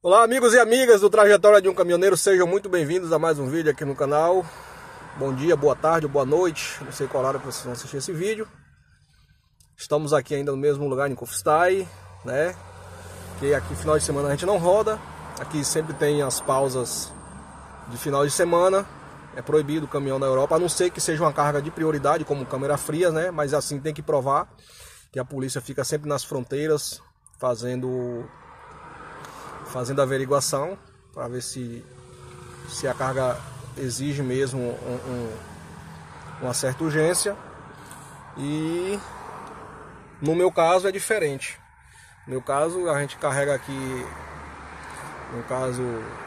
Olá amigos e amigas do Trajetória de um Caminhoneiro, sejam muito bem-vindos a mais um vídeo aqui no canal. Bom dia, boa tarde ou boa noite, não sei qual hora que vocês vão assistir esse vídeo. Estamos aqui ainda no mesmo lugar em Kufstein, né? Que aqui final de semana a gente não roda. Aqui sempre tem as pausas de final de semana. É proibido o caminhão na Europa, a não ser que seja uma carga de prioridade, como câmera fria, né? Mas assim tem que provar que a polícia fica sempre nas fronteiras fazendo a averiguação para ver se a carga exige mesmo uma certa urgência. E no meu caso é diferente. No meu caso a gente carrega aqui, no caso,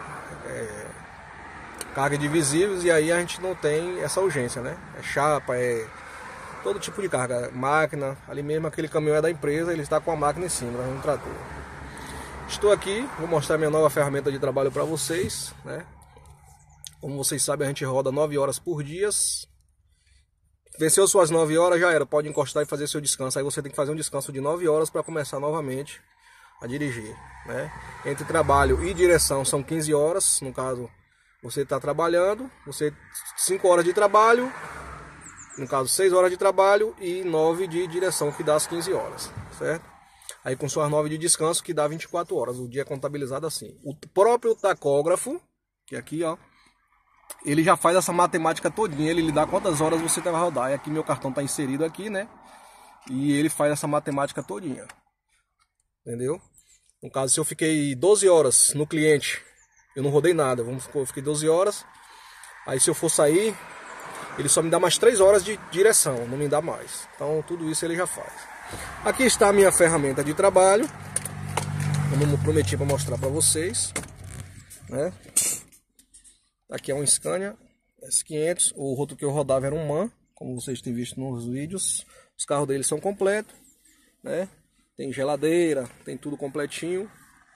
carga de visíveis, e aí a gente não tem essa urgência, né? É chapa, é todo tipo de carga, máquina, ali mesmo aquele caminhão é da empresa, ele está com a máquina em cima, no trator. Estou aqui, vou mostrar minha nova ferramenta de trabalho para vocês, né? Como vocês sabem, a gente roda 9 horas por dia. Venceu suas 9 horas, já era, pode encostar e fazer seu descanso. Aí você tem que fazer um descanso de 9 horas para começar novamente a dirigir, né? Entre trabalho e direção são 15 horas, no caso, você está trabalhando, 5 horas de trabalho, no caso 6 horas de trabalho e 9 de direção, que dá as 15 horas, certo? Aí com suas 9 de descanso, que dá 24 horas. O dia é contabilizado assim. O próprio tacógrafo, que aqui, ó, ele já faz essa matemática todinha. Ele lhe dá quantas horas você vai rodar. E aqui meu cartão está inserido aqui, né? E ele faz essa matemática todinha. Entendeu? No caso, se eu fiquei 12 horas no cliente, eu não rodei nada. Vamos supor, eu fiquei 12 horas. Aí se eu for sair, ele só me dá mais 3 horas de direção. Não me dá mais. Então tudo isso ele já faz. Aqui está a minha ferramenta de trabalho, como eu prometi para mostrar para vocês, né? Aqui é um Scania S500, o outro que eu rodava era um MAN, como vocês têm visto nos vídeos. Os carros deles são completos, né? Tem geladeira, tem tudo completinho.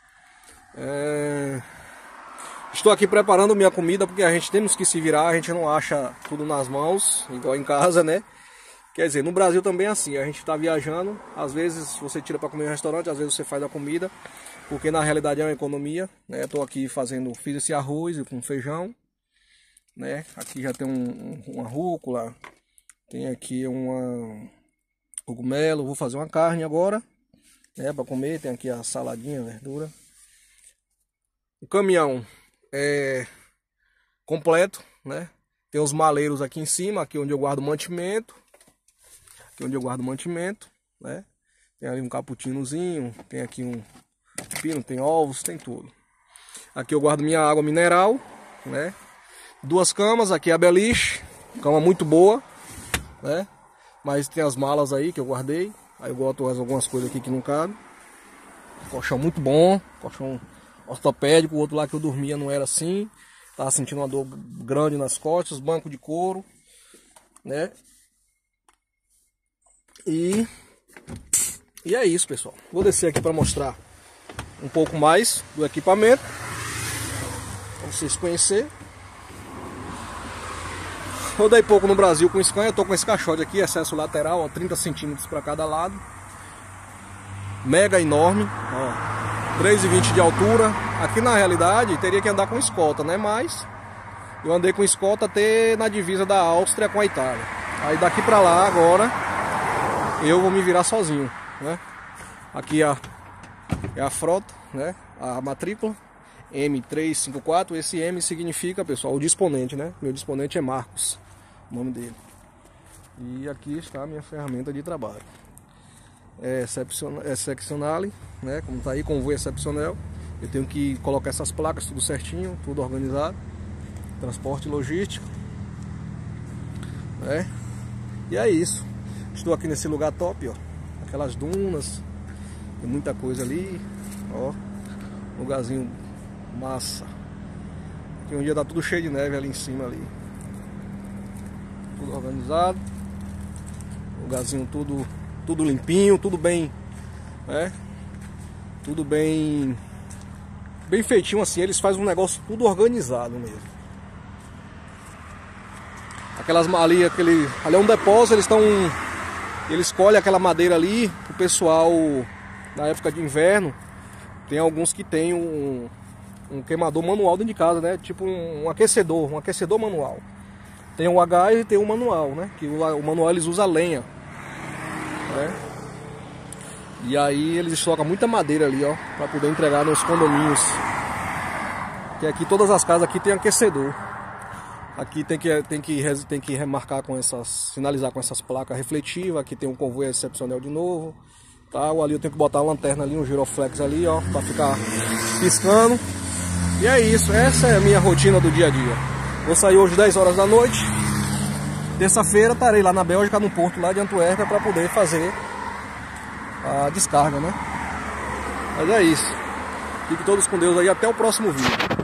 Estou aqui preparando minha comida, porque a gente temos que se virar, a gente não acha tudo nas mãos, igual em casa, né? Quer dizer, no Brasil também é assim, a gente está viajando, às vezes você tira para comer em um restaurante, às vezes você faz a comida, porque na realidade é uma economia, né? Estou aqui fiz esse arroz com feijão, né? Aqui já tem uma rúcula, tem aqui uma cogumelo, vou fazer uma carne agora, né? Para comer, tem aqui a saladinha, a verdura. O caminhão é completo, né? Tem os maleiros aqui em cima, aqui onde eu guardo mantimento. Né? Tem ali um cappuccinozinho, tem aqui um pino, tem ovos, tem tudo. Aqui eu guardo minha água mineral, né? 2 camas, aqui é a beliche, cama muito boa, né? Mas tem as malas aí que eu guardei. Aí eu boto algumas coisas aqui que não cabem. Colchão muito bom, colchão ortopédico. O outro lá que eu dormia não era assim, tava sentindo uma dor grande nas costas. Banco de couro, né? E é isso, pessoal. Vou descer aqui para mostrar um pouco mais do equipamento, para vocês conhecerem. Rodei pouco no Brasil com Scania. Eu tô com esse caixote aqui, acesso lateral, ó, 30 centímetros para cada lado. Mega enorme, ó, 3,20 de altura. Aqui na realidade teria que andar com escolta, né? Mas eu andei com escolta até na divisa da Áustria com a Itália. Aí daqui para lá agora eu vou me virar sozinho, né? Aqui é a frota, né? A matrícula M354. Esse M significa, pessoal, o disponente, né? Meu disponente é Marcos, o nome dele. E aqui está a minha ferramenta de trabalho. É seccionale, né? Como tá aí, convoio excepcional. Eu tenho que colocar essas placas tudo certinho, tudo organizado. Transporte logístico, né? E é isso. Estou aqui nesse lugar top, ó. Aquelas dunas, tem muita coisa ali, ó. Lugarzinho massa. Aqui um dia tá tudo cheio de neve ali em cima ali. Tudo organizado. Lugarzinho tudo limpinho, tudo bem, né? Tudo bem feitinho assim. Eles fazem um negócio tudo organizado mesmo. Aquelas ali é um depósito, eles colhem aquela madeira ali, o pessoal na época de inverno, tem alguns que tem um queimador manual dentro de casa, né? Tipo um aquecedor manual. Tem o a gás e tem o manual, né? Que o manual eles usam lenha, né? E aí eles estocam muita madeira ali, ó, para poder entregar nos condomínios. Que aqui todas as casas aqui tem aquecedor. Aqui tem que remarcar com sinalizar com essas placas refletivas. Aqui tem um convoio excepcional de novo. Tá? Ali eu tenho que botar uma lanterna ali, um giroflex ali, ó, para ficar piscando. E é isso, essa é a minha rotina do dia a dia. Vou sair hoje 10 horas da noite. Terça-feira estarei lá na Bélgica, no porto lá de Antuérpia, para poder fazer a descarga, né? Mas é isso. Fiquem todos com Deus aí, até o próximo vídeo.